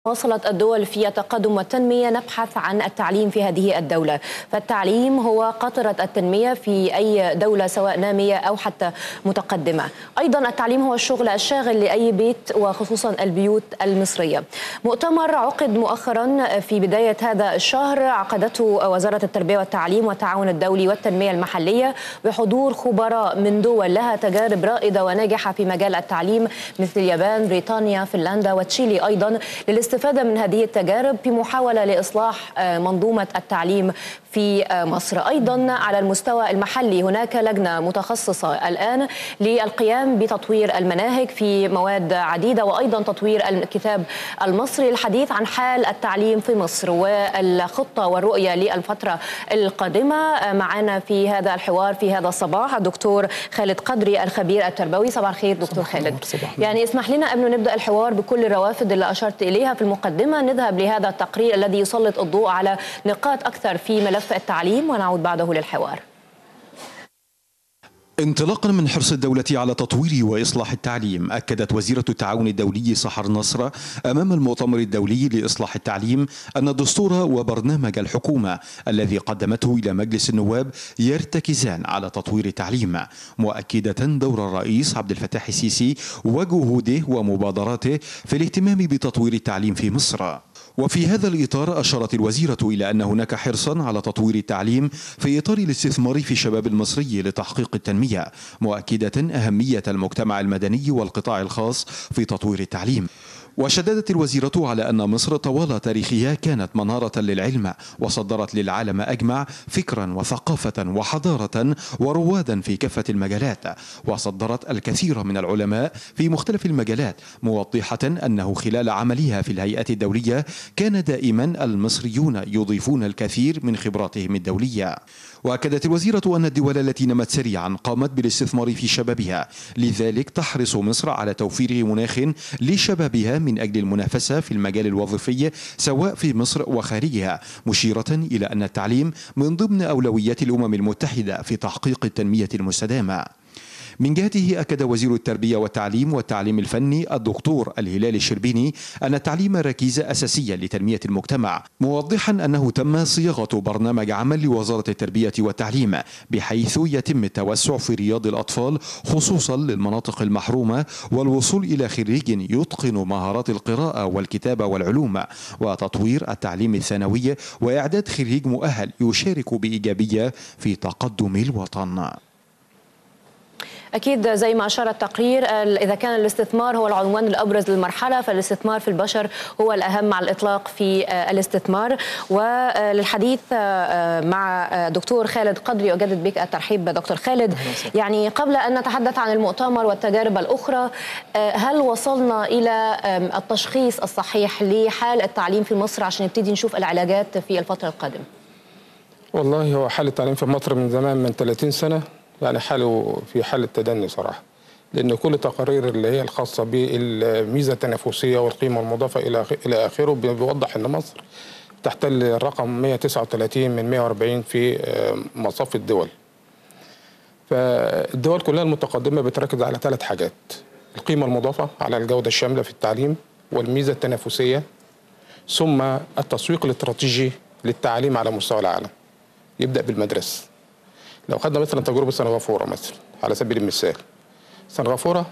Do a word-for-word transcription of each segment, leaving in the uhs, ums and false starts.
واصلت الدول في التقدم والتنمية نبحث عن التعليم في هذه الدولة، فالتعليم هو قطرة التنمية في أي دولة سواء نامية أو حتى متقدمة. أيضا التعليم هو الشغل الشاغل لأي بيت وخصوصا البيوت المصرية. مؤتمر عقد مؤخرا في بداية هذا الشهر عقدته وزارة التربية والتعليم والتعاون الدولي والتنمية المحلية بحضور خبراء من دول لها تجارب رائدة وناجحة في مجال التعليم مثل اليابان، بريطانيا، فنلندا وتشيلي أيضا، للاستفادة من هذه التجارب في محاولة لإصلاح منظومة التعليم في مصر. أيضا على المستوى المحلي هناك لجنة متخصصة الآن للقيام بتطوير المناهج في مواد عديدة وأيضا تطوير الكتاب المصري للحديث عن حال التعليم في مصر والخطة والرؤية للفترة القادمة. معنا في هذا الحوار في هذا الصباح الدكتور خالد قدري الخبير التربوي. صباح الخير دكتور خالد. يعني اسمح لنا قبل نبدأ الحوار بكل الروافد اللي أشرت إليها في المقدمة نذهب لهذا التقرير الذي يسلط الضوء على نقاط أكثر في ملف التعليم ونعود بعده للحوار. انطلاقا من حرص الدولة على تطوير وإصلاح التعليم، أكدت وزيرة التعاون الدولي سحر نصر أمام المؤتمر الدولي لإصلاح التعليم أن الدستور وبرنامج الحكومة الذي قدمته إلى مجلس النواب يرتكزان على تطوير التعليم، مؤكدة دور الرئيس عبد الفتاح السيسي وجهوده ومبادراته في الاهتمام بتطوير التعليم في مصر. وفي هذا الإطار أشارت الوزيرة إلى أن هناك حرصا على تطوير التعليم في إطار الاستثمار في الشباب المصري لتحقيق التنمية، مؤكدة أهمية المجتمع المدني والقطاع الخاص في تطوير التعليم. وشددت الوزيرة على أن مصر طوال تاريخها كانت منارة للعلم وصدرت للعالم أجمع فكرا وثقافة وحضارة وروادا في كافة المجالات، وصدرت الكثير من العلماء في مختلف المجالات، موضحة أنه خلال عملها في الهيئة الدولية كان دائما المصريون يضيفون الكثير من خبراتهم الدولية. وأكدت الوزيرة أن الدول التي نمت سريعا قامت بالاستثمار في شبابها، لذلك تحرص مصر على توفير مناخ لشبابها من أجل المنافسة في المجال الوظيفي سواء في مصر وخارجها، مشيرة إلى أن التعليم من ضمن أولويات الأمم المتحدة في تحقيق التنمية المستدامة. من جهته أكد وزير التربية والتعليم والتعليم الفني الدكتور الهلال الشربيني أن التعليم ركيزة أساسية لتنمية المجتمع، موضحا أنه تم صياغة برنامج عمل لوزارة التربية والتعليم بحيث يتم التوسع في رياض الأطفال خصوصا للمناطق المحرومة والوصول إلى خريج يتقن مهارات القراءة والكتابة والعلوم، وتطوير التعليم الثانوي وإعداد خريج مؤهل يشارك بإيجابية في تقدم الوطن. أكيد زي ما أشار التقرير، إذا كان الاستثمار هو العنوان الأبرز للمرحلة فالاستثمار في البشر هو الأهم على الإطلاق في الاستثمار. وللحديث مع دكتور خالد قدري أجدد بك الترحيب دكتور خالد. يعني قبل أن نتحدث عن المؤتمر والتجارب الأخرى، هل وصلنا إلى التشخيص الصحيح لحال التعليم في مصر عشان نبتدي نشوف العلاجات في الفترة القادمة؟ والله هو حال التعليم في مصر من زمان، من ثلاثين سنة يعني حاله في حالة تدني صراحة، لأن كل تقارير اللي هي الخاصة بالميزة التنافسية والقيمة المضافة إلى إلى آخره بيوضح أن مصر تحتل الرقم مئة وتسعة وثلاثين من مئة وأربعين في مصاف الدول. فالدول كلها المتقدمة بتركز على ثلاث حاجات: القيمة المضافة على الجودة الشاملة في التعليم، والميزة التنافسية، ثم التسويق الاستراتيجي للتعليم على مستوى العالم. يبدأ بالمدرسة. لو خدنا مثلا تجربة سنغافورة مثلا على سبيل المثال، سنغافورة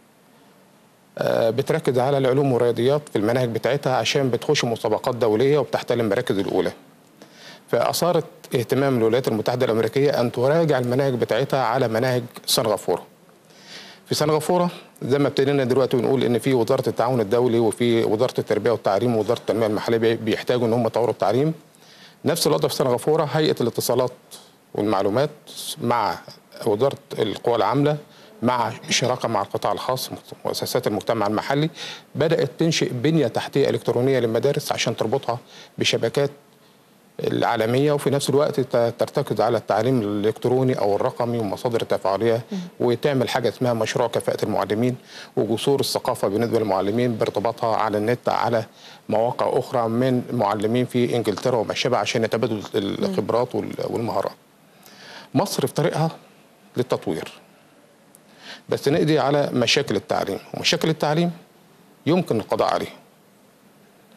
بتركز على العلوم والرياضيات في المناهج بتاعتها عشان بتخش مسابقات دولية وبتحتل المراكز الأولى. فأثارت اهتمام الولايات المتحدة الأمريكية أن تراجع المناهج بتاعتها على مناهج سنغافورة. في سنغافورة زي ما ابتدينا دلوقتي ونقول إن في وزارة التعاون الدولي وفي وزارة التربية والتعليم ووزارة التنمية المحلية بيحتاجوا إن هم يطوروا التعليم. نفس الوضع في سنغافورة، هيئة الاتصالات والمعلومات مع وزارة القوى العاملة مع شراكة مع القطاع الخاص مؤسسات المجتمع المحلي بدأت تنشئ بنية تحتية إلكترونية للمدارس عشان تربطها بشبكات العالمية، وفي نفس الوقت ترتكز على التعليم الإلكتروني أو الرقمي ومصادر التفاعلية، وتعمل حاجة اسمها مشروع كفاءة المعلمين وجسور الثقافة بالنسبة للمعلمين بارتباطها على النت على مواقع أخرى من معلمين في إنجلترا وما شابه عشان يتبادلوا الخبرات والمهارات. مصر في طريقها للتطوير، بس نقضي على مشاكل التعليم، ومشاكل التعليم يمكن القضاء عليها.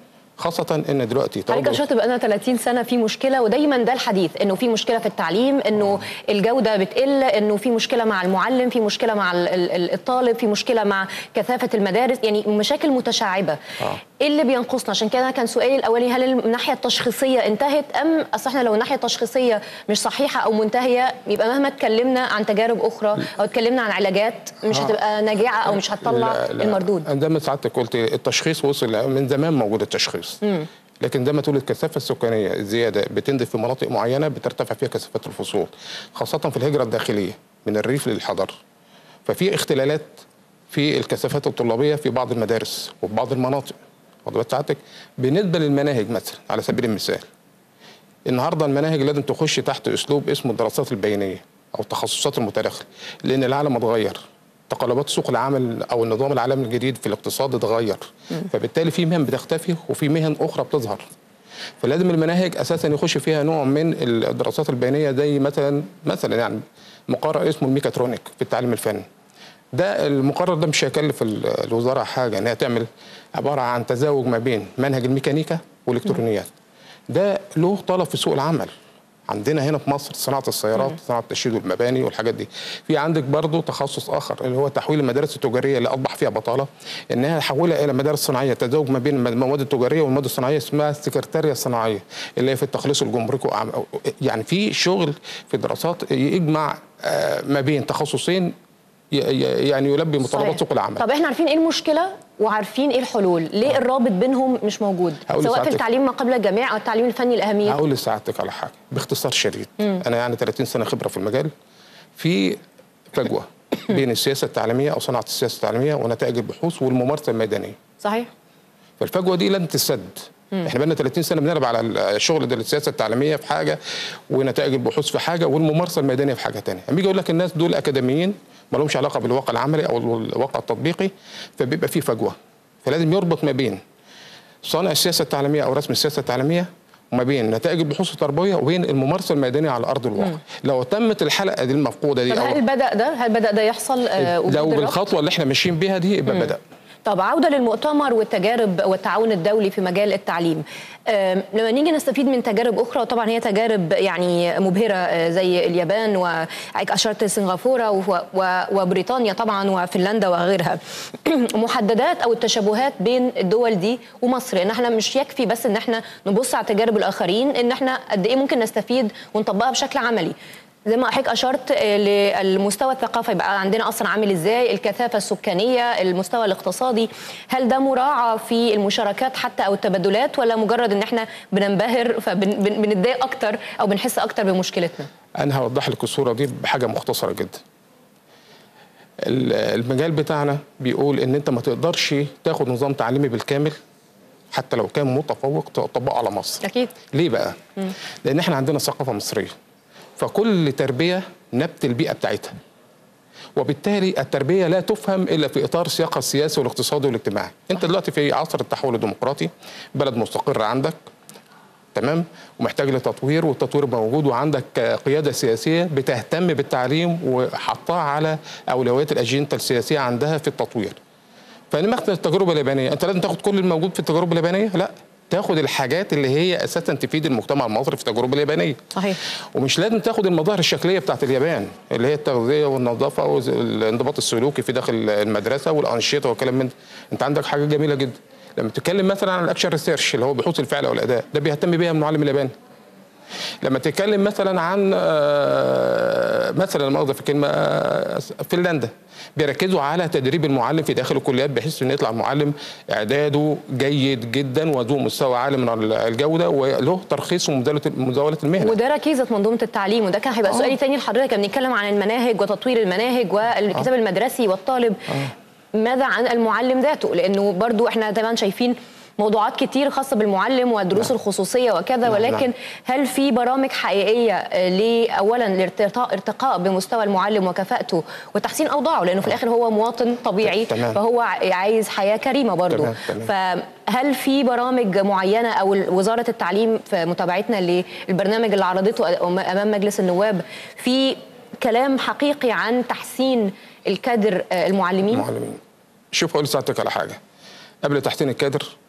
خاصه ان دلوقتي حضرتك اشرت بقالنا ثلاثين سنه في مشكله، ودايما ده الحديث انه في مشكله في التعليم، انه الجوده بتقل، انه في مشكله مع المعلم، في مشكله مع الطالب، في مشكله مع كثافه المدارس، يعني مشاكل متشعبه. آه. ايه اللي بينقصنا؟ عشان كده كان سؤالي الاولي، هل الناحيه التشخيصيه انتهت ام اصل احنا لو الناحيه التشخيصيه مش صحيحه او منتهيه يبقى مهما اتكلمنا عن تجارب اخرى او اتكلمنا عن علاجات مش آه. هتبقى ناجعه او مش هتطلع لا لا. المردود. عندما سعادتك قلت التشخيص وصل من زمان موجود التشخيص. مم. لكن ده ما تقول الكثافه السكانيه الزياده بتندف في مناطق معينه بترتفع فيها كثافات الفصول، خاصه في الهجره الداخليه من الريف للحضر. ففي اختلالات في الكثافات الطلابيه في بعض المدارس وفي بعض المناطق. واخد ساعتك بالنسبه للمناهج مثلا على سبيل المثال، النهارده المناهج لازم تخش تحت اسلوب اسمه الدراسات البيانيه او التخصصات المتداخله، لان العالم اتغير، تقلبات سوق العمل او النظام العالمي الجديد في الاقتصاد اتغير، فبالتالي في مهن بتختفي وفي مهن اخرى بتظهر. فلازم المناهج اساسا يخش فيها نوع من الدراسات البيانيه، زي مثلا مثلا يعني مقرر اسمه الميكاترونيك في التعليم الفني. ده المقرر ده مش هيكلف الوزاره حاجه ان هي تعمل، عباره عن تزاوج ما بين منهج الميكانيكا والالكترونيات. ده له طلب في سوق العمل عندنا هنا في مصر، صناعه السيارات، صناعه التشييد والمباني والحاجات دي. في عندك برضه تخصص اخر اللي هو تحويل المدارس التجاريه اللي اصبح فيها بطاله، انها تحولها الى مدارس صناعيه، تزاوج ما بين المواد التجاريه والمواد الصناعيه، اسمها السكرتاريه الصناعيه اللي هي في التخليص الجمركي. يعني في شغل في دراسات يجمع ما بين تخصصين يعني يلبي متطلبات سوق العمل. طب احنا عارفين ايه المشكله وعارفين ايه الحلول، ليه آه. الرابط بينهم مش موجود سواء في التعليم ما قبل الجامعه او التعليم الفني الاهميه؟ هقول لسعادتك على حاجه باختصار شديد. مم. انا يعني ثلاثين سنه خبره في المجال. في فجوه بين السياسه التعليميه او صناعه السياسه التعليميه ونتائج البحوث والممارسه الميدانيه. صحيح. فالفجوه دي لن تسد. مم. احنا بقالنا ثلاثين سنه بنلعب على الشغل ده، السياسه التعليميه في حاجه ونتائج البحوث في حاجه والممارسه الميدانيه في حاجه ثانيه. لما يجي يقول لك الناس دول اكاديميين ما لهمش علاقه بالواقع العملي او الواقع التطبيقي، فبيبقى في فجوه. فلازم يربط ما بين صانع السياسه التعليميه او رسم السياسه التعليميه وما بين نتائج البحوث التربويه وبين الممارسه الميدانيه على ارض الواقع. مم. لو تمت الحلقه دي المفقوده دي، طب هل بدا ده هل بدا ده يحصل؟ آه لو بالخطوه اللي احنا ماشيين بيها دي يبقى بدا. طب عودة للمؤتمر والتجارب والتعاون الدولي في مجال التعليم، لما نيجي نستفيد من تجارب أخرى، وطبعا هي تجارب يعني مبهرة زي اليابان وأشرت سنغافورة وبريطانيا طبعا وفنلندا وغيرها، محددات أو التشابهات بين الدول دي ومصر، إن احنا مش يكفي بس إن احنا نبص على تجارب الآخرين، إن احنا قد إيه ممكن نستفيد ونطبقها بشكل عملي. زي ما حضرتك اشرت للمستوى الثقافي يبقى عندنا اصلا عامل ازاي، الكثافه السكانيه، المستوى الاقتصادي، هل ده مراعى في المشاركات حتى او التبادلات، ولا مجرد ان احنا بننبهر فبنتضايق اكتر او بنحس اكتر بمشكلتنا؟ انا هوضح لك الصوره دي بحاجه مختصره جدا. المجال بتاعنا بيقول ان انت ما تقدرش تاخد نظام تعليمي بالكامل حتى لو كان متفوق تطبقه على مصر. اكيد. ليه بقى؟ مم. لان احنا عندنا ثقافه مصريه، فكل تربية نبت البيئة بتاعتها، وبالتالي التربية لا تفهم إلا في إطار سياقها السياسي والاقتصادي والاجتماعي. أنت دلوقتي في عصر التحول الديمقراطي، بلد مستقر عندك تمام ومحتاج لتطوير، والتطوير موجود، وعندك قيادة سياسية بتهتم بالتعليم وحطها على أولويات الأجندة السياسية عندها في التطوير. فنمثل التجربة اليابانية، أنت لازم تاخد كل الموجود في التجربة اليابانية؟ لا، تاخد الحاجات اللي هي اساسا تفيد المجتمع المصري في التجربه اليابانيه. صحيح. ومش لازم تاخد المظاهر الشكليه بتاعت اليابان اللي هي التغذيه والنظافه والانضباط السلوكي في داخل المدرسه والانشطه والكلام من ده. انت عندك حاجه جميله جدا لما تتكلم مثلا عن الاكشن ريسيرش اللي هو بحوث الفعل والاداء، ده بيهتم بيها المعلم الياباني. لما تتكلم مثلا عن مثلا مؤاخذه في كلمه فنلندا، بيركزوا على تدريب المعلم في داخل الكليات بحيث انه يطلع المعلم اعداده جيد جدا وذو مستوى عالي من الجوده وله ترخيص ومزاوله المهنه. وده ركيزه منظومه التعليم، وده كان هيبقى آه. سؤالي تاني لحضرتك. بنتكلم عن المناهج وتطوير المناهج والكتاب آه. المدرسي والطالب. آه. ماذا عن المعلم ذاته؟ لانه برضو احنا طبعا شايفين موضوعات كتير خاصة بالمعلم والدروس الخصوصية وكذا، ولكن هل في برامج حقيقية لأولا الارتقاء ارتقاء بمستوى المعلم وكفاءته وتحسين أوضاعه، لأنه في الآخر هو مواطن طبيعي فهو عايز حياة كريمة برضه. فهل في برامج معينة أو وزارة التعليم في متابعتنا للبرنامج اللي عرضته أمام مجلس النواب في كلام حقيقي عن تحسين الكادر المعلمين؟ المعلمين. شوف أقول لساعتك على حاجة، قبل تحسين الكادر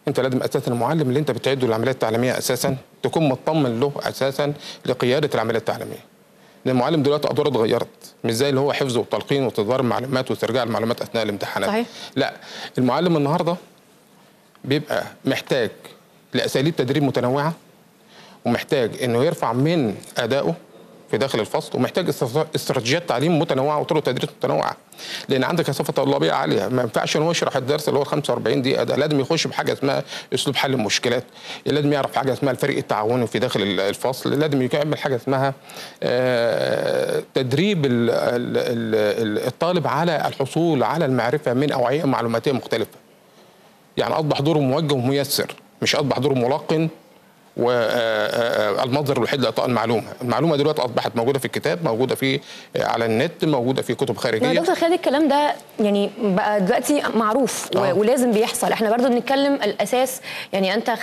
انت لازم اساسا المعلم اللي انت بتعده للعمليه التعليميه اساسا تكون مطمن له اساسا لقياده العمليه التعليميه. لان المعلم دلوقتي ادواره اتغيرت، مش زي اللي هو حفظ وتلقين وتدوير المعلومات واسترجاع المعلومات اثناء الامتحانات. صحيح. لا، المعلم النهارده بيبقى محتاج لاساليب تدريب متنوعه، ومحتاج انه يرفع من ادائه في داخل الفصل، ومحتاج استراتيجيات تعليم متنوعه وطرق تدريس متنوعه. لان عندك كثافه طلابيه عاليه، ما ينفعش ان هو يشرح الدرس اللي هو خمسة وأربعين دقيقه ده، لازم يخش بحاجه اسمها اسلوب حل المشكلات، لازم يعرف حاجه اسمها الفريق التعاوني في داخل الفصل، لازم يعمل حاجه اسمها تدريب الطالب على الحصول على المعرفه من اوعيه معلوماتيه مختلفه. يعني اصبح دوره موجه وميسر، مش اصبح دوره ملقن والمصدر الوحيد لاعطاء المعلومه. المعلومه دلوقتي اصبحت موجوده في الكتاب، موجوده في على النت، موجوده في كتب خارجيه. يا دكتور خالد الكلام ده يعني بقى دلوقتي معروف آه. ولازم بيحصل. احنا برضو بنتكلم الاساس، يعني انت